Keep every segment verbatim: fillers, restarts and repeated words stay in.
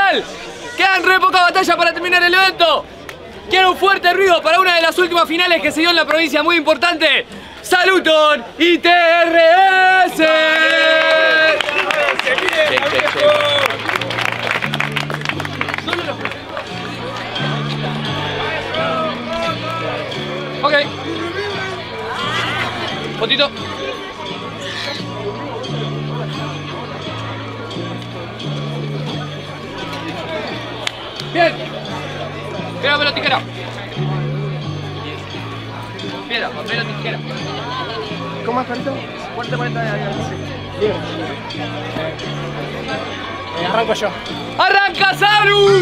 Nacional. Quedan re pocas batallas para terminar el evento. Quiero un fuerte ruido para una de las últimas finales que se dio en la provincia, muy importante. ¡Saluton I T R S! Ok. Fotito. Bien. Piedra, papel o tijera. Piedra, papel o tijera. ¿Cómo es, Carito? Fuerte, cuarenta de años. Bien. Eh, arranco yo. ¡Arranca, Sabru!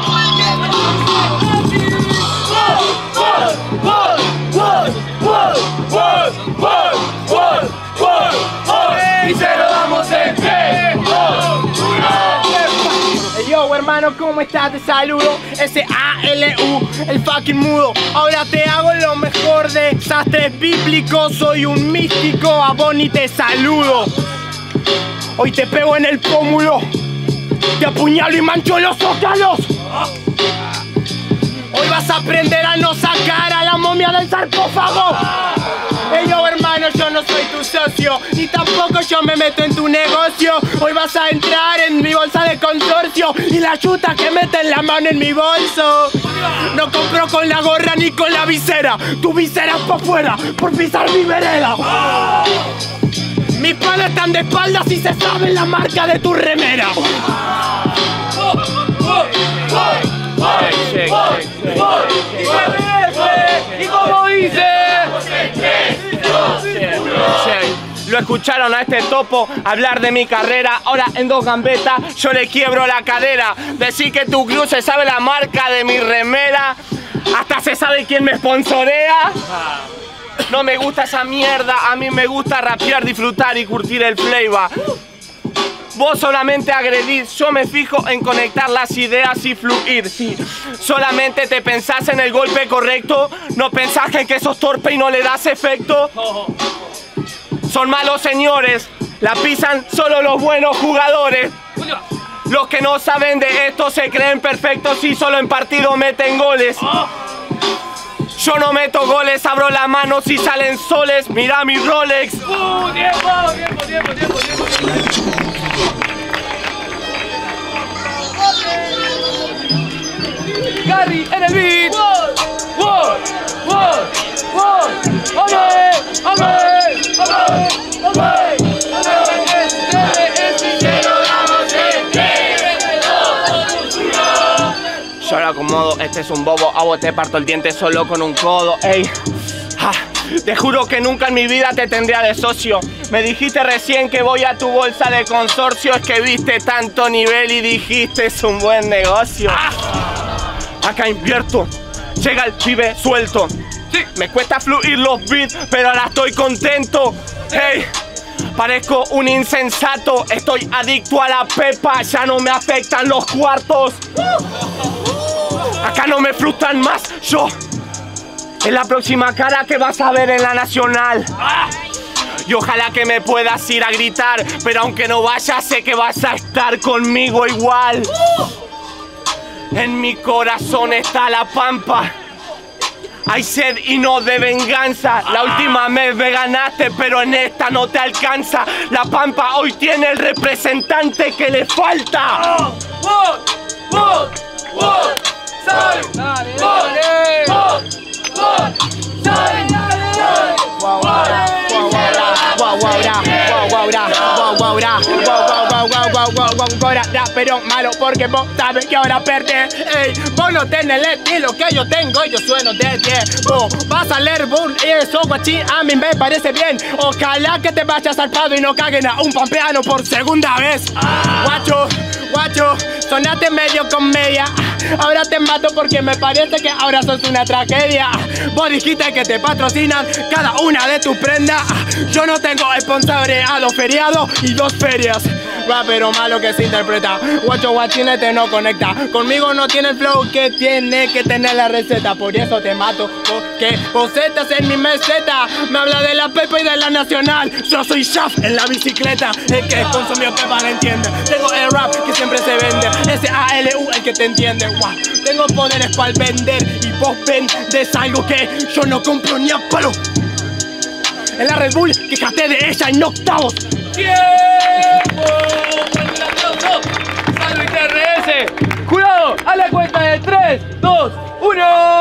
Y se lo damos en tres, dos, uno. Yo, hermano, ¿cómo estás? Te saludo. S A L U, el fucking mudo. Ahora te hago lo mejor de desastres bíblicos. Soy un místico, a Bonnie te saludo. Hoy te pego en el pómulo, te apuñalo y mancho los zócalos. Hoy vas a aprender a no sacar a la momia del sarcófago. Hey, yo, hermano, yo no soy tu socio, ni tampoco yo me meto en tu negocio. Hoy vas a entrar en mi bolsa de consorcio y la chuta que mete en la mano en mi bolso. No compro con la gorra ni con la visera. Tu visera es pa' fuera por pisar mi vereda. Mis panas están de espaldas y se sabe la marca de tu remera. Y como dice, lo escucharon a este topo hablar de mi carrera. Ahora en dos gambetas yo le quiebro la cadera. Decir que tu club se sabe la marca de mi remera. Hasta se sabe quién me sponsorea. No me gusta esa mierda, a mí me gusta rapear, disfrutar y curtir el flavor. Vos solamente agredís, yo me fijo en conectar las ideas y fluir, sí. Solamente te pensás en el golpe correcto, no pensás en que sos torpe y no le das efecto. Son malos señores, la pisan solo los buenos jugadores. Los que no saben de esto se creen perfectos y solo en partido meten goles. Yo no meto goles, abro la mano si salen soles. Mira mi Rolex. ¡Uh! ¡Tiempo! ¡Tiempo, tiempo, tiempo, tiempo! Gary en el beat. ¡Wow! ¡Wow! ¡Wow! ¡Ole! ¡Ole! ¡Ole! ¡Ole! Yo lo acomodo, este es un bobo. A vos te parto el diente solo con un codo. Ey, ja, te juro que nunca en mi vida te tendría de socio. Me dijiste recién que voy a tu bolsa de consorcio. Es que viste tanto nivel y dijiste es un buen negocio. Acá invierto, llega el pibe suelto. Sí, me cuesta fluir los beats, pero ahora estoy contento. Hey, parezco un insensato. Estoy adicto a la pepa, ya no me afectan los cuartos. Acá no me frustran más, yo. Es la próxima cara que vas a ver en la Nacional. Y ojalá que me puedas ir a gritar, pero aunque no vayas sé que vas a estar conmigo igual. En mi corazón está la pampa. Hay sed y no de venganza. La última vez me ganaste, pero en esta no te alcanza. La pampa hoy tiene el representante que le falta. ¡Wow! ¡Wow! ¡Wow! ¡Sal! ¡Dale, dale! ¡Wow! ¡Wow! ¡Sal! ¡Dale! Guau, guau, guau, guau, guau, guau, guau, guau, pero malo porque vos sabes que ahora perdés. Ey, vos no tenés el estilo que yo tengo y yo sueno de diez. Vos vas a leer bull y eso, guachín, a mí me parece bien. Ojalá que te vayas salpado y no caguen a un pampeano por segunda vez. Guacho, guacho, sonaste medio comedia. Ahora te mato porque me parece que ahora sos una tragedia. Vos dijiste que te patrocinan cada una de tus prendas. Yo no tengo responsabilidad, feriados y dos ferias. Rapero malo que se interpreta. Guacho guachinete no conecta. Conmigo no tiene el flow que tiene que tener la receta. Por eso te mato, porque vos estás en mi meseta. Me habla de la Pepa y de la Nacional. Yo soy Shaft en la bicicleta. El que consumió Pepa no entiende. Tengo el rap que siempre se vende. S A L te entiende. Wow. Tengo poderes para vender y vos vendés algo que yo no compro ni a palo. En la Red Bull, quejaste de ella en octavos. ¡Tiempo! ¡Fuerte el aplauso! ¡Salud I T R S! ¡Jurado! A la cuenta de tres, dos, uno.